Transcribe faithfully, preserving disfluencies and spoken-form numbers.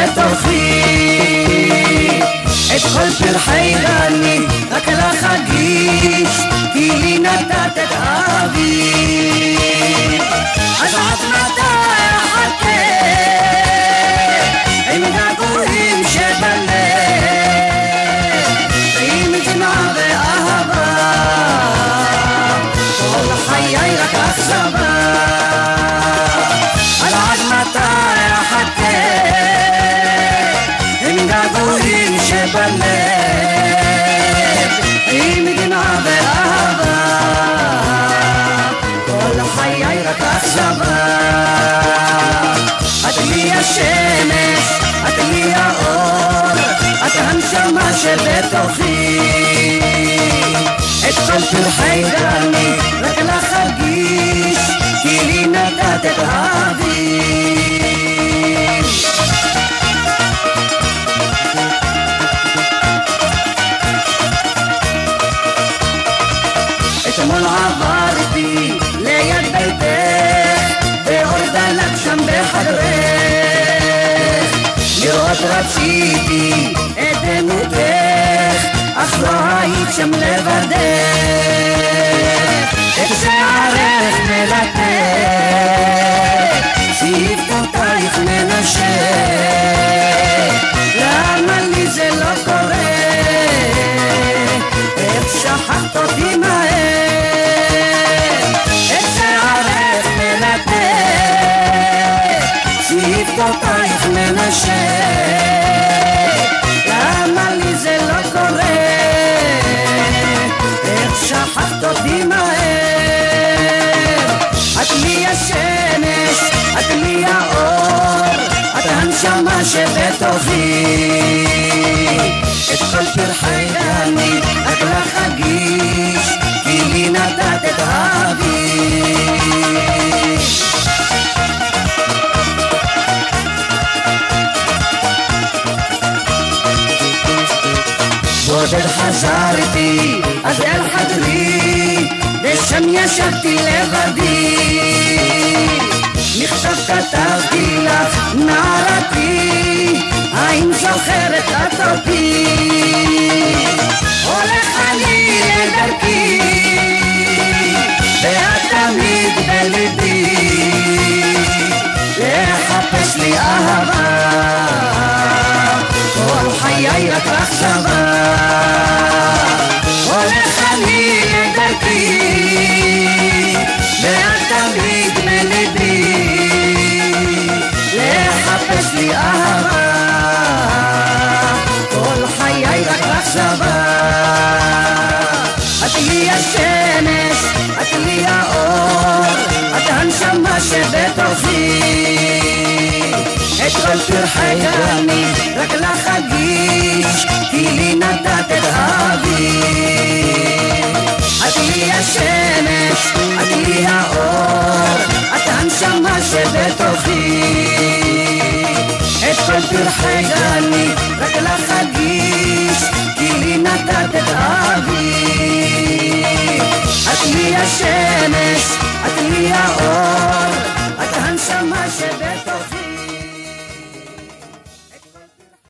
שבתוכי, את כל פרחי גני רק לך אגיש, כי לי נתת את אבי. אז עד מתי אחכה עם געגועים שבלב, ועם דמעה ואהבה, כל חיי רק אכזבה. אז עד מתי אחכה עם געגועים שבלב, עם דמעה ואהבה, כל חיי רק אכזבה. את לי השמש, את לי האור, את הנשמה שבתוכי, את כל פרחי גני רק לך אגיש, כי לי נתת את אבי. אתמול עברתי ליד ביתך, באור דלק שם בחדרך, לראות רציתי את דמותך, אך לא היית שם לבדך. את שערך מלטף, שפתותייך מנשק, למה לי זה לא קורה? איך שכחת אותי מהר? את שערך מלטף, שפתותייך מנשק, למה לי זה לא קורה? איך שכחת אותי מהר? את לי השמש, את לי האור, את הנשמה שבתוכי, את כל פרחי גני רק לך אגיש, כי לי נתת את אבי. בודד חזרתי אז אל חדרי, ושם ישבתי לבדי, מכתב כתבתי לך נערתי, האם זוכרת את אותי? הולך אני לדרכי, ואת תמיד בלבי, לחפש לי אהבה, כל חיי רק אכזבה. הולך אני לדרכי, ואת תמיד בלבי, לחפש לי אהבה, כל חיי רק אכזבה. את לי השמש, את לי האור, את הנשמה שבתוכי, את כל פרחי גני רק לך אגיש, כי לי נתת את אבי. את לי השמש, את לי האור, את הנשמה שבתוכי, את כל פרחי גני רק לך אגיש, כי לי נתת את אבי. את לי השמש, את לי האור,